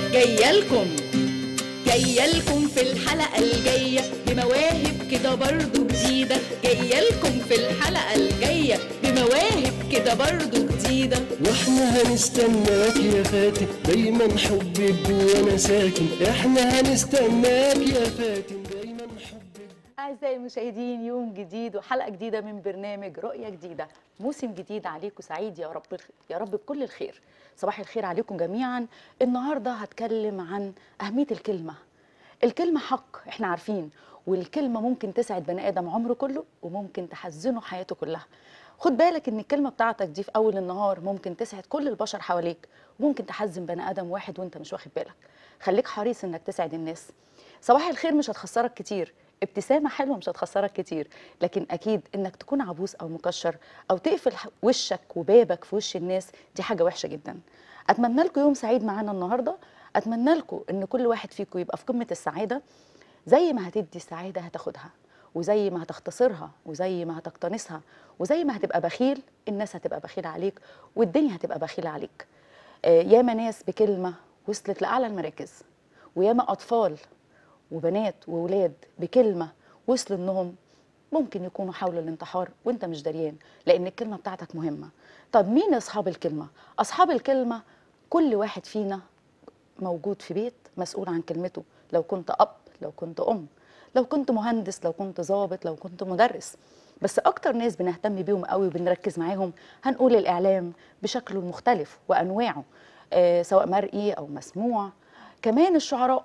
جاية لكم في الحلقة الجاية بمواهب كده برضو جديدة. جاية لكم في الحلقة الجاية بمواهب كده برضو جديدة. واحنا هنستناك يا فاتن دايما حبك وانا ساكن. احنا هنستناك يا فاتن دايما حبك. أعزائي المشاهدين، يوم جديد وحلقة جديدة من برنامج رؤية جديدة، موسم جديد عليكم سعيد يا رب يا رب بكل الخير. صباح الخير عليكم جميعا. النهارده هتكلم عن أهمية الكلمة. الكلمة حق احنا عارفين، والكلمة ممكن تسعد بني آدم عمره كله وممكن تحزنه حياته كلها. خد بالك ان الكلمة بتاعتك دي في أول النهار ممكن تسعد كل البشر حواليك وممكن تحزن بني آدم واحد وانت مش واخد بالك. خليك حريص انك تسعد الناس. صباح الخير مش هتخسرك كتير، ابتسامة حلوة مش هتخسرك كتير، لكن أكيد إنك تكون عبوس أو مكشر أو تقفل وشك وبابك في وش الناس دي حاجة وحشة جدا. أتمنى لكم يوم سعيد معانا النهاردة. أتمنى لكم إن كل واحد فيكم يبقى في قمة السعادة. زي ما هتدي السعادة هتاخدها، وزي ما هتختصرها وزي ما هتقتنصها وزي ما هتبقى بخيل الناس هتبقى بخيلة عليك والدنيا هتبقى بخيلة عليك. ياما ناس بكلمة وصلت لأعلى المراكز، وياما أطفال وبنات وولاد بكلمة وصلوا انهم ممكن يكونوا حاولوا الانتحار وانت مش دريان، لان الكلمة بتاعتك مهمة. طب مين اصحاب الكلمة؟ اصحاب الكلمة كل واحد فينا موجود في بيت مسؤول عن كلمته. لو كنت اب، لو كنت ام، لو كنت مهندس، لو كنت ضابط، لو كنت مدرس. بس اكتر ناس بنهتم بيهم قوي وبنركز معاهم هنقول الاعلام بشكله المختلف وانواعه، سواء مرئي او مسموع. كمان الشعراء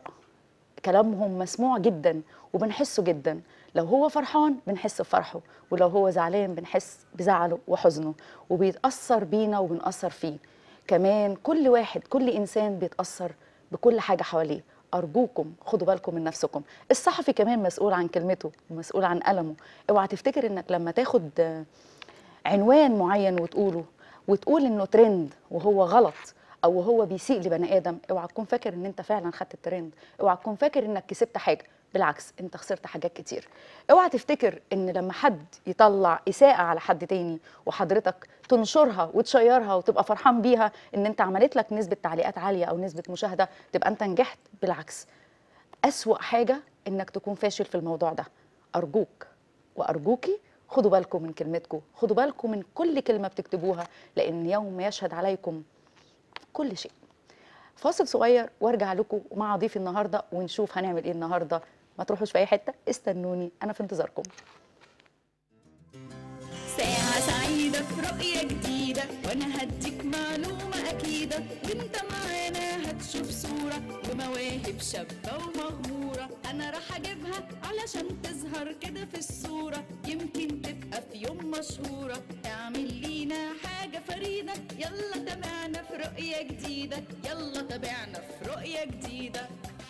كلامهم مسموع جدا وبنحسه جدا. لو هو فرحان بنحس بفرحه، ولو هو زعلان بنحس بزعله وحزنه، وبيتأثر بينا وبنأثر فيه. كمان كل واحد كل إنسان بيتأثر بكل حاجة حواليه. أرجوكم خدوا بالكم من نفسكم. الصحفي كمان مسؤول عن كلمته ومسؤول عن قلمه. اوعى تفتكر انك لما تاخد عنوان معين وتقوله وتقول انه ترند وهو غلط او هو بيسيء لبني ادم، اوعى تكون فاكر ان انت فعلا خدت الترند. اوعى تكون فاكر انك كسبت حاجه، بالعكس انت خسرت حاجات كتير. اوعى تفتكر ان لما حد يطلع اساءه على حد تاني وحضرتك تنشرها وتشيرها وتبقى فرحان بيها ان انت عملت لك نسبه تعليقات عاليه او نسبه مشاهده تبقى انت نجحت. بالعكس، اسوأ حاجه انك تكون فاشل في الموضوع ده. ارجوك وارجوكي خدوا بالكم من كلمتكم، خدوا بالكم من كل كلمه بتكتبوها، لان يوم يشهد عليكم كل شيء. فاصل صغير وارجع لكم مع ضيفي النهارده ونشوف هنعمل ايه النهارده. ما تروحوش في اي حته، استنوني انا في انتظاركم. ساعة سعيدة في رؤية جديدة، وانا هديك معلومة اكيدة، وانت معانا هتشوف صورة ومواهب شابة ومغمورة. انا راح اجيبها علشان تظهر كده في الصورة، يمكن تبقى في يوم مشهورة، تعمل لينا حاجة فريدة. يلا تابعنا في رؤية جديدة، يلا تابعنا في رؤية جديدة.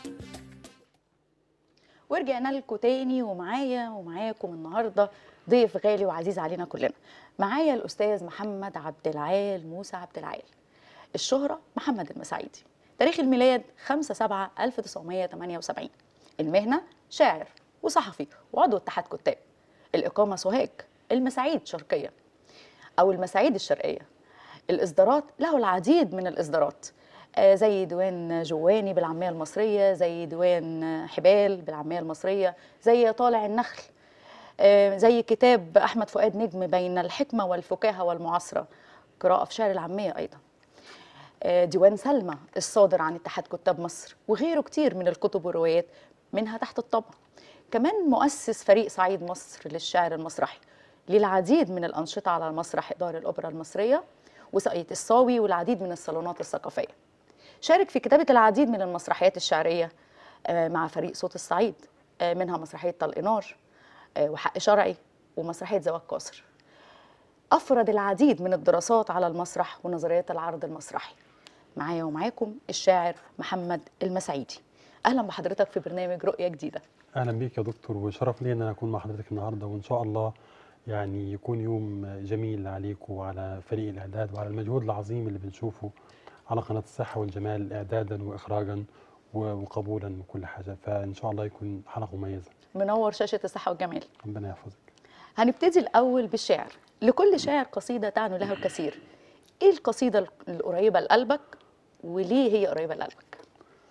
ورجعنا لكم تاني، ومعايا ومعاكم النهارده ضيف غالي وعزيز علينا كلنا. معايا الاستاذ محمد عبد العال موسى عبد العال، الشهرة محمد المساعيدي. تاريخ الميلاد 5/7/1978. المهنة شاعر وصحفي وعضو اتحاد كتاب. الإقامة سوهاج، المساعيد شرقية أو المساعيد الشرقية. الإصدارات له العديد من الإصدارات، زي ديوان جواني بالعامية المصرية، زي ديوان حبال بالعامية المصرية، زي طالع النخل، زي كتاب أحمد فؤاد نجم بين الحكمة والفكاهة والمعاصرة، قراءة في شعر العامية أيضا. ديوان سلمى الصادر عن اتحاد كتاب مصر، وغيره كتير من الكتب والروايات منها تحت الطبع. كمان مؤسس فريق صعيد مصر للشعر المسرحي، للعديد من الأنشطة على المسرح، دار الأوبرا المصرية وساقية الصاوي والعديد من الصالونات الثقافية. شارك في كتابة العديد من المسرحيات الشعرية مع فريق صوت الصعيد، منها مسرحية طلق نار وحق شرعي ومسرحية زواج قاصر. أفرد العديد من الدراسات على المسرح ونظريات العرض المسرحي. معايا ومعاكم الشاعر محمد المساعيدي. أهلا بحضرتك في برنامج رؤية جديدة. اهلا بيك يا دكتور، وشرف لي ان انا اكون مع حضرتك النهارده، وان شاء الله يعني يكون يوم جميل عليكم وعلى فريق الاعداد وعلى المجهود العظيم اللي بنشوفه على قناه الصحه والجمال، اعدادا واخراجا وقبولا وكل حاجه. فان شاء الله يكون حلقه مميزه. منور شاشة الصحة والجمال. ربنا يحفظك. هنبتدي الأول بالشعر. لكل شاعر قصيدة تعني له الكثير. إيه القصيدة القريبة لقلبك وليه هي قريبة لقلبك؟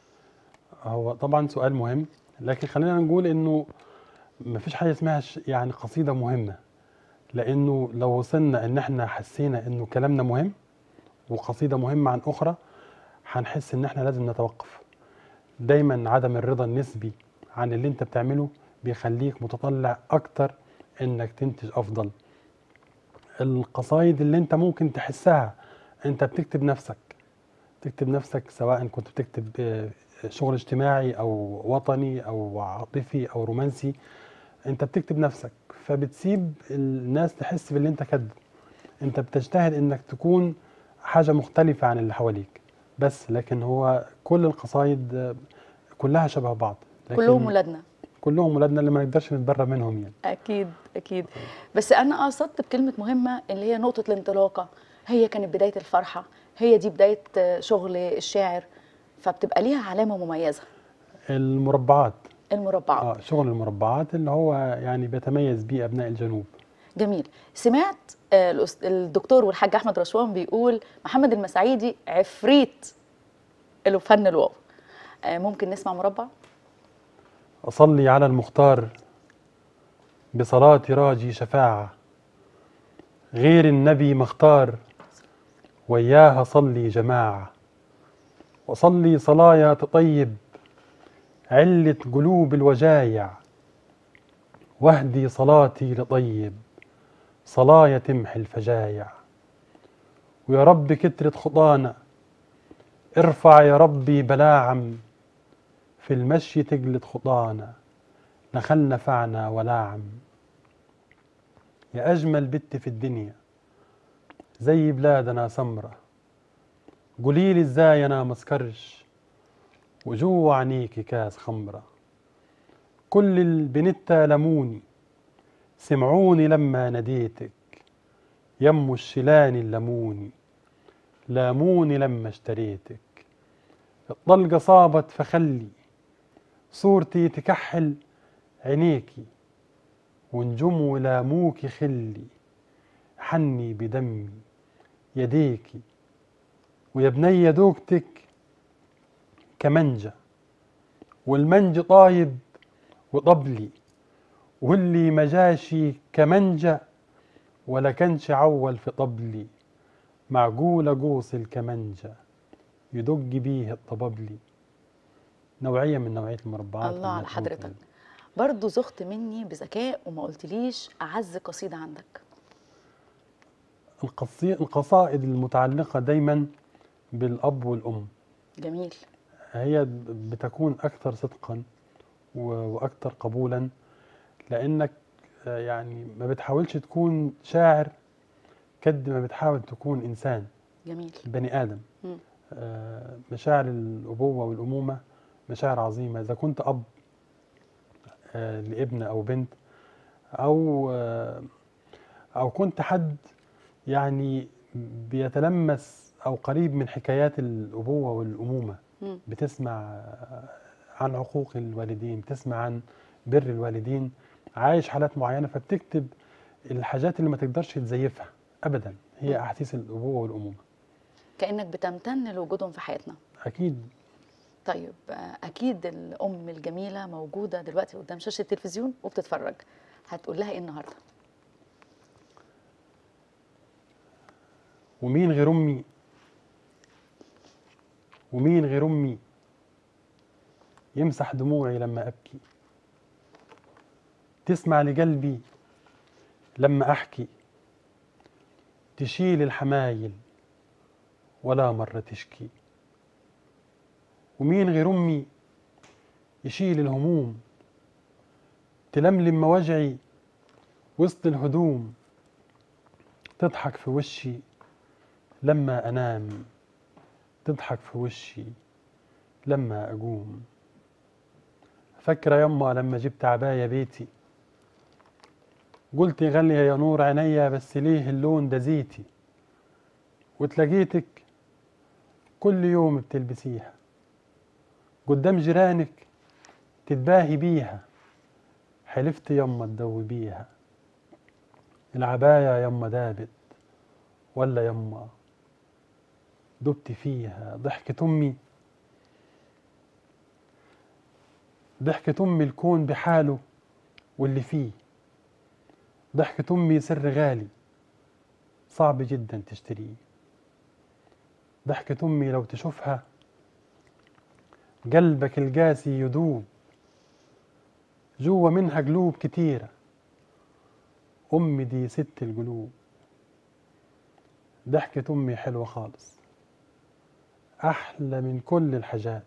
هو طبعا سؤال مهم، لكن خلينا نقول انه مفيش حاجه اسمها يعني قصيده مهمه، لانه لو وصلنا ان احنا حسينا انه كلامنا مهم وقصيده مهمه عن اخرى، هنحس ان احنا لازم نتوقف. دايما عدم الرضا النسبي عن اللي انت بتعمله بيخليك متطلع اكتر انك تنتج افضل. القصايد اللي انت ممكن تحسها انت بتكتب نفسك، سواء كنت بتكتب شغل اجتماعي او وطني او عاطفي او رومانسي، انت بتكتب نفسك، فبتسيب الناس تحس باللي انت كاتبه. انت بتجتهد انك تكون حاجة مختلفة عن اللي حواليك بس، لكن هو كل القصايد كلها شبه بعض، كلهم لكن ولادنا. كلهم ولادنا اللي ما نقدرش نتبرى منهم يعني. اكيد اكيد. بس انا قصدت بكلمه مهمه اللي هي نقطه الانطلاقه، هي كانت بدايه الفرحه، هي دي بدايه شغل الشاعر، فبتبقى ليها علامه مميزه. المربعات. المربعات. شغل المربعات اللي هو يعني بيتميز بيه أبناء الجنوب. جميل. سمعت الدكتور والحاج احمد رشوان بيقول محمد المساعيدي عفريت فن الواو. ممكن نسمع مربع؟ أصلي على المختار بصلاة راجي شفاعة، غير النبي مختار وياها صلي جماعة، وصلي صلايا تطيب علة قلوب الوجايع، واهدي صلاتي لطيب صلايا تمحي الفجايع. ويا رب كترة خطانا ارفع يا ربي بلاعم، في المشي تجلد خطانا نخل نفعنا ولاعم. يا أجمل بت في الدنيا زي بلادنا سمرة، قوليلي ازاي أنا مسكرش وجوه عينيكي كاس خمرة. كل البنتا لموني سمعوني لما ناديتك، يمو الشلاني اللموني لاموني لما اشتريتك. الطلقة صابت فخلي صورتي تكحل عينيكي، ونجم ولاموكي خلي حني بدمي يديكي. ويا بنية دوقتك كمنجة والمنج طايب وطبلي، واللي مجاشي كمنجة ولا كانش عول في طبلي، معقولة قوس الكمنجة يدق بيه الطببلي. نوعية من نوعية المربعات. الله على حضرتك. برضو زخت مني بذكاء وما قلتليش أعز قصيدة عندك. القصائد المتعلقة دايما بالأب والأم. جميل. هي بتكون أكثر صدقا وأكثر قبولا، لأنك يعني ما بتحاولش تكون شاعر قد ما بتحاول تكون إنسان. جميل. بني آدم. مشاعر الأبوة والأمومة مشاعر عظيمة. إذا كنت أب لابن أو بنت، أو كنت حد يعني بيتلمس أو قريب من حكايات الأبوة والأمومة، بتسمع عن عقوق الوالدين، بتسمع عن بر الوالدين، عايش حالات معينة، فبتكتب الحاجات اللي ما تقدرش تزيفها أبدا، هي أحاسيس الأبوة والأمومة. كأنك بتمتن لوجودهم في حياتنا. أكيد. طيب أكيد الأم الجميلة موجودة دلوقتي قدام شاشة التلفزيون وبتتفرج، هتقول لها إيه النهاردة؟ ومين غير أمي، ومين غير أمي يمسح دموعي لما أبكي، تسمع لقلبي لما أحكي، تشيل الحمايل ولا مرة تشكي. ومين غير أمي يشيل الهموم، تلملم وجعي وسط الهدوم، تضحك في وشي لما أنام، تضحك في وشي لما أقوم. فاكرة يما لما جبت عباية بيتي، قلتي غالية يا نور عينيا بس ليه اللون ده زيتي، وتلاقيتك كل يوم بتلبسيها قدام جيرانك تتباهي بيها. حلفت يما تدوبيها، العباية يما دابت ولا يما دبت فيها. ضحكة أمي ضحكة أمي الكون بحاله واللي فيه، ضحكة أمي سر غالي صعب جدا تشتريه، ضحكة أمي لو تشوفها قلبك القاسي يدوب، جوا منها قلوب كتيرة، أمي دي ست القلوب. ضحكة أمي حلوة خالص أحلى من كل الحاجات،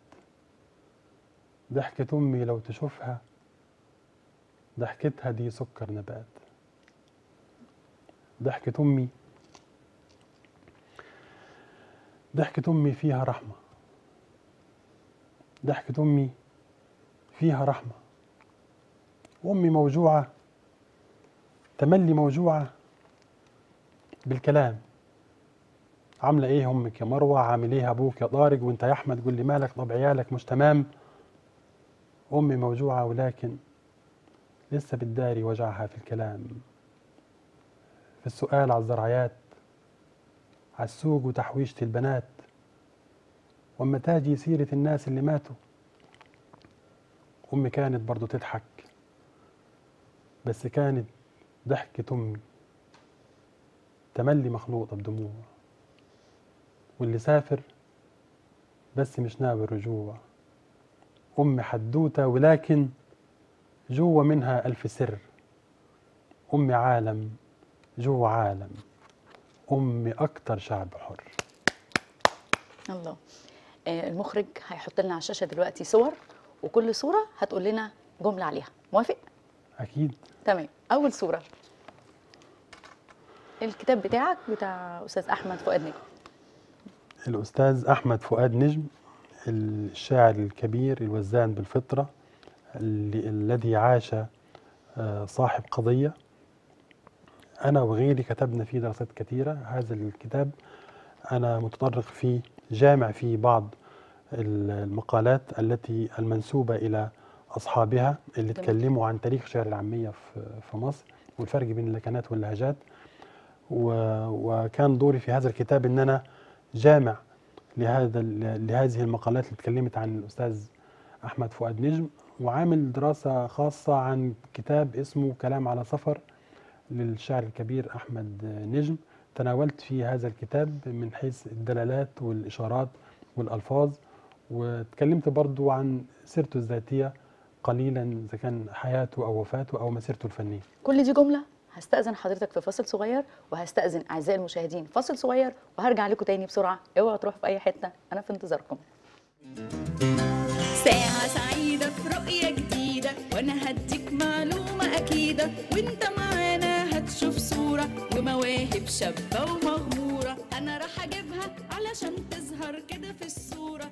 ضحكة أمي لو تشوفها ضحكتها دي سكر نبات. ضحكة أمي ضحكة أمي فيها رحمة، ضحكة أمي فيها رحمة، وأمي موجوعة تملي موجوعة بالكلام. عاملة إيه أمك يا مروة؟ عامل إيه أبوك يا طارق؟ وأنت يا أحمد قول لي مالك؟ طب عيالك مش تمام؟ أمي موجوعة ولكن لسه بتداري وجعها في الكلام، في السؤال على الزرعيات، على السوق وتحويشة البنات، وأما تاجي سيرة الناس اللي ماتوا أمي كانت برضو تضحك، بس كانت ضحكة أمي تملي مخلوطة بدموع، واللي سافر بس مش ناوي الرجوع. أمي حدوتة ولكن جوا منها ألف سر، أمي عالم جوا عالم، أمي أكتر شعب حر. الله. المخرج هيحط لنا على الشاشه دلوقتي صور، وكل صوره هتقول لنا جمله عليها، موافق؟ أكيد. تمام. اول صوره الكتاب بتاعك بتاع استاذ احمد فؤاد نجم. الأستاذ أحمد فؤاد نجم الشاعر الكبير الوزان بالفطرة الذي عاش صاحب قضية. أنا وغيري كتبنا فيه دراسات كثيرة. هذا الكتاب أنا متطرق فيه، جامع فيه بعض المقالات التي المنسوبة إلى أصحابها اللي تكلموا عن تاريخ شعر العامية في مصر والفرق بين اللكنات واللهجات. وكان دوري في هذا الكتاب أن أنا جامع لهذه المقالات اللي تكلمت عن الأستاذ أحمد فؤاد نجم، وعامل دراسة خاصة عن كتاب اسمه كلام على سفر للشاعر الكبير أحمد نجم. تناولت في هذا الكتاب من حيث الدلالات والإشارات والألفاظ، وتكلمت برضو عن سيرته الذاتية قليلا، إذا كان حياته أو وفاته أو مسيرته الفنية. كل دي جمله. هستأذن حضرتك في فاصل صغير، وهستأذن أعزائي المشاهدين فاصل صغير، وهرجع لكم تاني بسرعة. اوعوا تروحوا في أي حتة، أنا في انتظاركم. ساعة سعيدة في رؤية جديدة، وانا هديك معلومة أكيدة، وانت معانا هتشوف صورة ومواهب شابة ومغمورة. أنا راح أجيبها علشان تظهر كده في الصورة.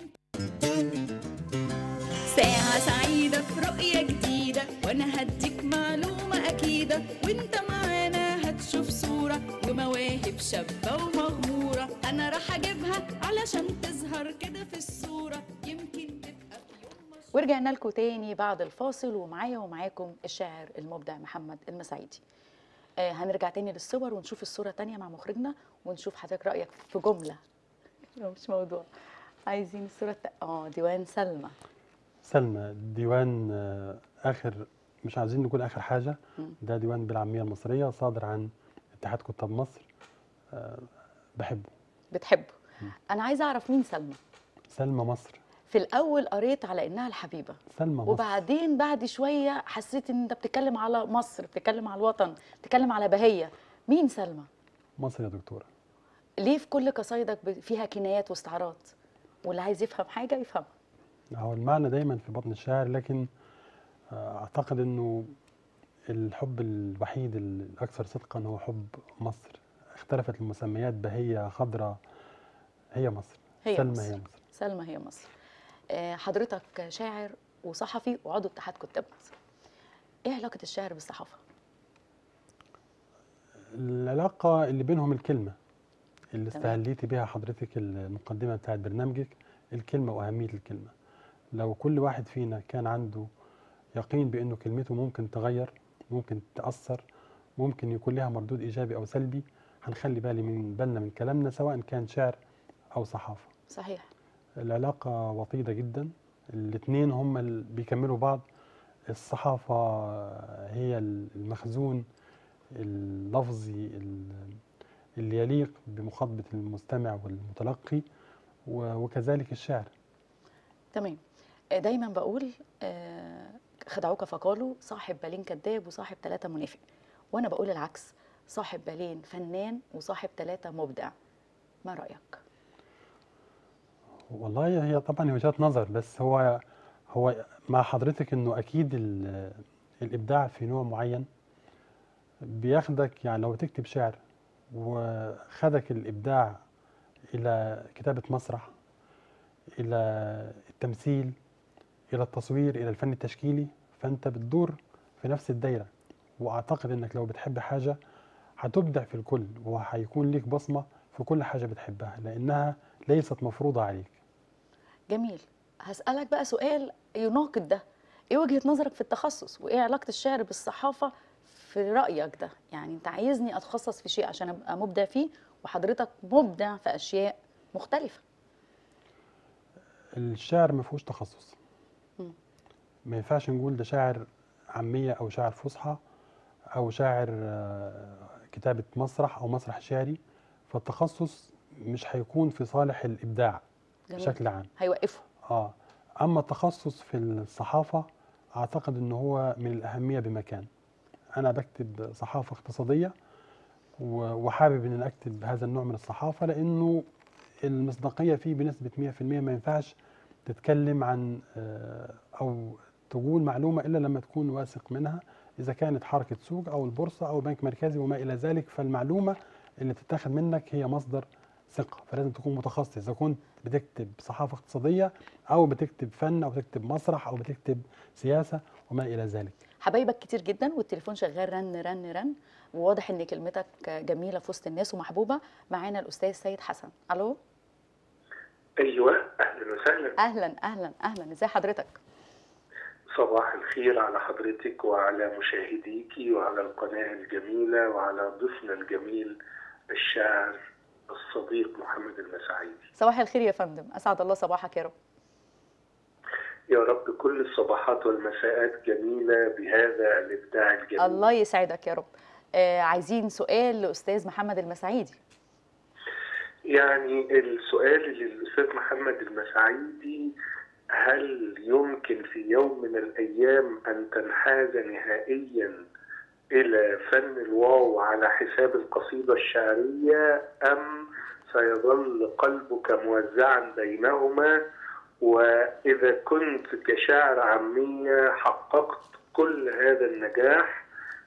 ساعة سعيدة في رؤية جديدة، وانا هديك معلومة أكيدة، وانت معانا هتشوف صورة ومواهب شابة ومغمورة. أنا راح أجيبها علشان تظهر كده في الصورة، يمكن تبقى في يوم مشهورة. ورجعنا لكم تاني بعد الفاصل، ومعايا ومعاكم الشاعر المبدع محمد المسعيدي. هنرجع تاني للصور ونشوف الصورة تانية مع مخرجنا، ونشوف حضرتك رأيك في جملة. مش موضوع. عايزين الصورة ديوان سلمى. سلمى ديوان آخر، مش عايزين نقول آخر حاجة، ده ديوان بالعامية المصرية صادر عن اتحاد كتاب مصر. بحبه. بتحبه. أنا عايزة أعرف مين سلمى. سلمى مصر. في الأول قريت على إنها الحبيبة، سلمى مصر. وبعدين بعد شوية حسيت إن أنت بتتكلم على مصر، بتتكلم على الوطن، بتتكلم على بهية. مين سلمى؟ مصر يا دكتورة. ليه في كل قصايدك فيها كنايات واستعارات، واللي عايز يفهم حاجة يفهمها؟ هو المعنى دايما في بطن الشاعر، لكن أعتقد أنه الحب الوحيد الأكثر صدقا هو حب مصر. اختلفت المسميات، بهية، خضراء، هي مصر. هي سلمى مصر. هي مصر. سلمى هي مصر. حضرتك شاعر وصحفي وعضو اتحاد كتاب مصر. ايه علاقة الشاعر بالصحافة؟ العلاقة اللي بينهم الكلمة اللي تمام. استهليتي بها حضرتك المقدمة بتاعت برنامجك، الكلمة وأهمية الكلمة. لو كل واحد فينا كان عنده يقين بأنه كلمته ممكن تغير، ممكن تأثر، ممكن يكون لها مردود إيجابي أو سلبي، هنخلي بالنا من كلامنا سواء كان شعر أو صحافة. صحيح. العلاقة وطيدة جدا، الاثنين هم اللي بيكملوا بعض. الصحافة هي المخزون اللفظي اللي يليق بمخاطبة المستمع والمتلقي، وكذلك الشعر. تمام. دايما بقول خدعوك فقالوا صاحب بالين كذاب وصاحب 3 منافق، وانا بقول العكس، صاحب بالين فنان وصاحب 3 مبدع. ما رأيك؟ والله هي طبعا وجهات نظر، بس هو مع حضرتك انه اكيد الابداع في نوع معين بياخدك. يعني لو بتكتب شعر وخدك الابداع الى كتابة مسرح، الى التمثيل، الى التصوير، الى الفن التشكيلي، فانت بتدور في نفس الدايرة. واعتقد انك لو بتحب حاجة هتبدع في الكل، وهيكون ليك بصمة في كل حاجة بتحبها، لانها ليست مفروضة عليك. جميل. هسألك بقى سؤال يناقض ده. ايه وجهة نظرك في التخصص، وايه علاقة الشعر بالصحافة في رأيك ده؟ يعني انت عايزني اتخصص في شيء عشان ابقى مبدع فيه، وحضرتك مبدع في اشياء مختلفة. الشعر ما فيهوش تخصص. مم. ما ينفعش نقول ده شاعر عامية أو شاعر فصحى أو شاعر كتابة مسرح أو مسرح شعري. فالتخصص مش هيكون في صالح الإبداع جميل. بشكل عام. هيوقفه. أما التخصص في الصحافة أعتقد أنه هو من الأهمية بمكان. أنا بكتب صحافة اقتصادية وحابب أن أنا أكتب هذا النوع من الصحافة، لأنه المصداقية فيه بنسبة 100%. ما ينفعش تتكلم عن أو تقول معلومة إلا لما تكون واثق منها، إذا كانت حركة سوق أو البورصة أو بنك مركزي وما إلى ذلك. فالمعلومة اللي بتتاخد منك هي مصدر ثقة، فلازم تكون متخصص. إذا كنت بتكتب صحافة اقتصادية أو بتكتب فن أو بتكتب مسرح أو بتكتب سياسة وما إلى ذلك. حبايبك كتير جدا والتليفون شغال رن رن رن، وواضح ان كلمتك جميلة في وسط الناس ومحبوبة. معانا الأستاذ سيد حسن. ألو. ايوه، اهلا وسهلا. أهلا أهلا أهلا، ازي حضرتك؟ صباح الخير على حضرتك وعلى مشاهديكي وعلى القناة الجميلة وعلى ضيفنا الجميل الشاعر الصديق محمد المساعيدي. صباح الخير يا فندم، أسعد الله صباحك يا رب. يا رب كل الصباحات والمساءات جميلة بهذا الإبداع الجميل. الله يسعدك يا رب. عايزين سؤال لأستاذ محمد المساعيدي. يعني السؤال للأستاذ محمد المساعيدي: هل يمكن في يوم من الأيام أن تنحاز نهائيا إلى فن الواو على حساب القصيدة الشعرية، أم سيظل قلبك موزعا بينهما؟ وإذا كنت كشاعر عامية حققت كل هذا النجاح،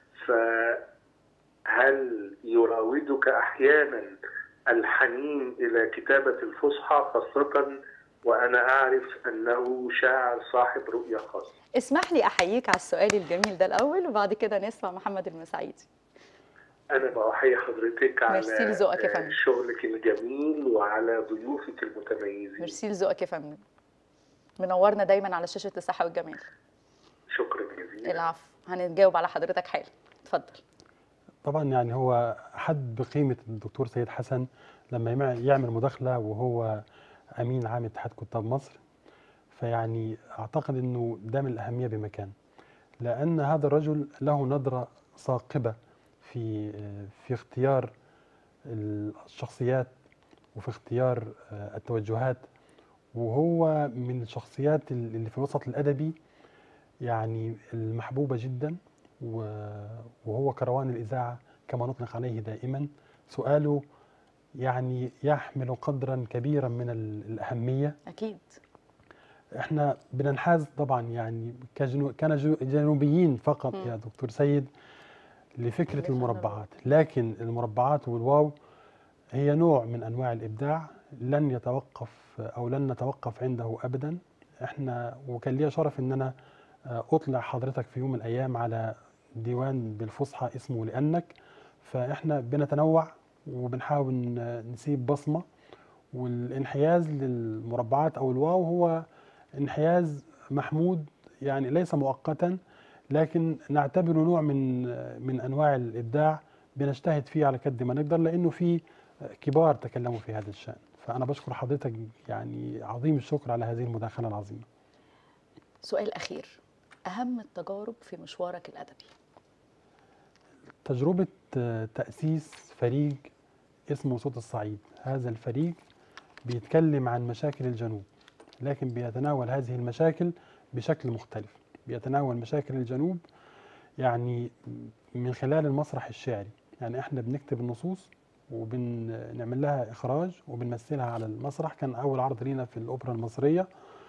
فهل يراودك أحيانا الحنين إلى كتابة الفصحى، خاصة وأنا أعرف أنه شاعر صاحب رؤية خاصة؟ اسمح لي أحييك على السؤال الجميل ده الأول، وبعد كده نسمع محمد المساعيدي. أنا بحيي حضرتك على ميرسي لذوقك يا فندم. شغلك الجميل وعلى ضيوفك المتميزين. ميرسي لذوقك يا فندم، منورنا دايما على شاشة الصحة والجمال. شكرا جزيلا. العفو، هنجاوب على حضرتك حالا. اتفضل. طبعا يعني هو حد بقيمة الدكتور سيد حسن لما يعمل مداخلة وهو أمين عام اتحاد كتاب مصر، فيعني أعتقد أنه ده من الأهمية بمكان، لأن هذا الرجل له نظرة ثاقبة في اختيار الشخصيات وفي اختيار التوجهات، وهو من الشخصيات اللي في الوسط الأدبي يعني المحبوبة جدا، وهو كروان الإذاعة كما نطلق عليه دائما. سؤاله يعني يحمل قدرا كبيرا من الأهمية. أكيد. احنا بننحاز طبعا يعني كجنوبيين فقط يا دكتور سيد لفكرة المربعات، لكن المربعات والواو هي نوع من أنواع الإبداع لن يتوقف أو لن نتوقف عنده أبدا. احنا وكان لي شرف ان انا اطلع حضرتك في يوم من الايام على ديوان بالفصحى اسمه لأنك، فاحنا بنتنوع وبنحاول نسيب بصمة. والانحياز للمربعات او الواو هو انحياز محمود، يعني ليس مؤقتا، لكن نعتبره نوع من انواع الابداع بنجتهد فيه على قد ما نقدر، لانه في كبار تكلموا في هذا الشأن. فانا بشكر حضرتك يعني عظيم الشكر على هذه المداخلة العظيمة. سؤال أخير، أهم التجارب في مشوارك الأدبي؟ تجربة تأسيس فريق اسمه صوت الصعيد. هذا الفريق بيتكلم عن مشاكل الجنوب، لكن بيتناول هذه المشاكل بشكل مختلف. بيتناول مشاكل الجنوب يعني من خلال المسرح الشعري. يعني احنا بنكتب النصوص وبنعمل لها إخراج وبنمثلها على المسرح. كان أول عرض لينا في الأوبرا المصرية.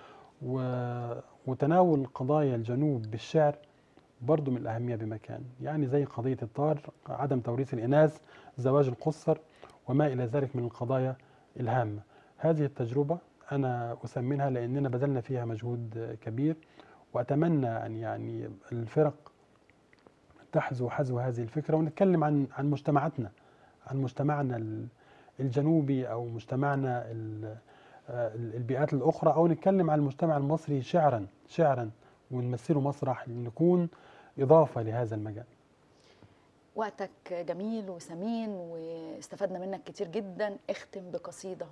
وتناول قضايا الجنوب بالشعر برضو من الأهمية بمكان، يعني زي قضية الطار، عدم توريث الإناث، زواج القُصّر، وما إلى ذلك من القضايا الهامة. هذه التجربة أنا أثمنها لأننا بذلنا فيها مجهود كبير، وأتمنى أن يعني الفرق تحذو حذو هذه الفكرة، ونتكلم عن مجتمعاتنا، عن مجتمعنا الجنوبي أو مجتمعنا البيئات الأخرى، أو نتكلم عن المجتمع المصري شعرا ونمثله مسرح، نكون إضافة لهذا المجال. وقتك جميل وثمين واستفدنا منك كتير جدا. اختم بقصيدة.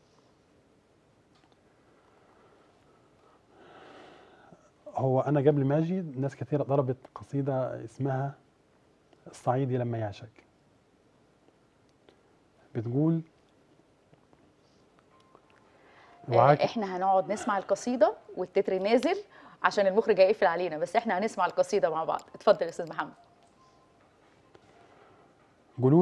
هو أنا قبل ما أجي ناس كثيرة طلبت قصيدة اسمها الصعيدي لما يعشق. بتقول احنا هنقعد نسمع القصيدة والتتر نازل عشان المخرج هيقفل علينا، بس احنا هنسمع القصيدة مع بعض. اتفضل يا استاذ محمد. قولوا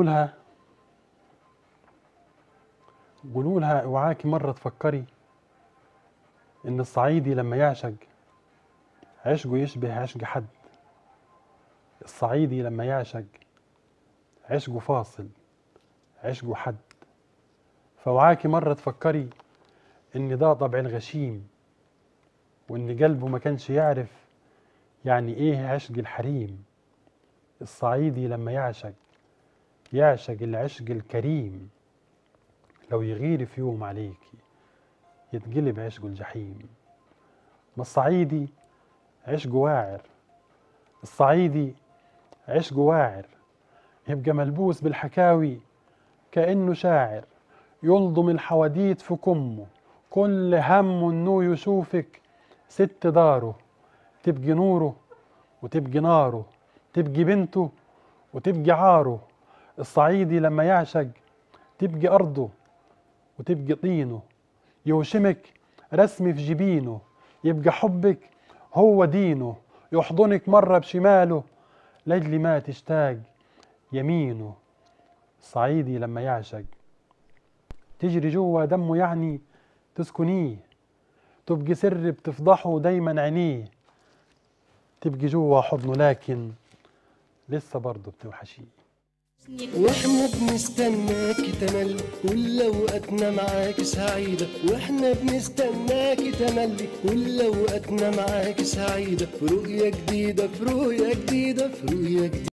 لها اوعاكي مرة تفكري ان الصعيدي لما يعشق عشقه يشبه عشق حد. الصعيدي لما يعشق عشقه فاصل، عشقه حد. فوعاكي مرة تفكري ان ده طبع الغشيم، وان قلبه ما كانش يعرف يعني ايه عشق الحريم. الصعيدي لما يعشق العشق الكريم، لو يغير في يوم عليكي يتقلب عشقه الجحيم. ما الصعيدي عشقه واعر، الصعيدي عشقه واعر، يبقى ملبوس بالحكاوي كأنه شاعر، يلضم الحواديت في كمه، كل همه انه يشوفك ست داره، تبقي نوره وتبقي ناره، تبقي بنته وتبقي عاره. الصعيدي لما يعشق تبقي أرضه وتبقي طينه، يوشمك رسم في جبينه، يبقى حبك هو دينه، يحضنك مرة بشماله لجل ما تشتاق يمينه. الصعيدي لما يعشق تجري جوا دمه، يعني تسكنيه، تبقي سر بتفضحه دايما عينيه، تبقي جوا حضنه لكن لسه برضه بتوحشيه. واحنا بنستناكي تملي كل اوقاتنا معاكي سعيدة، واحنا بنستناكي تملي كل اوقاتنا معاكي سعيدة، في رؤية جديدة في رؤية جديدة في رؤية جديدة.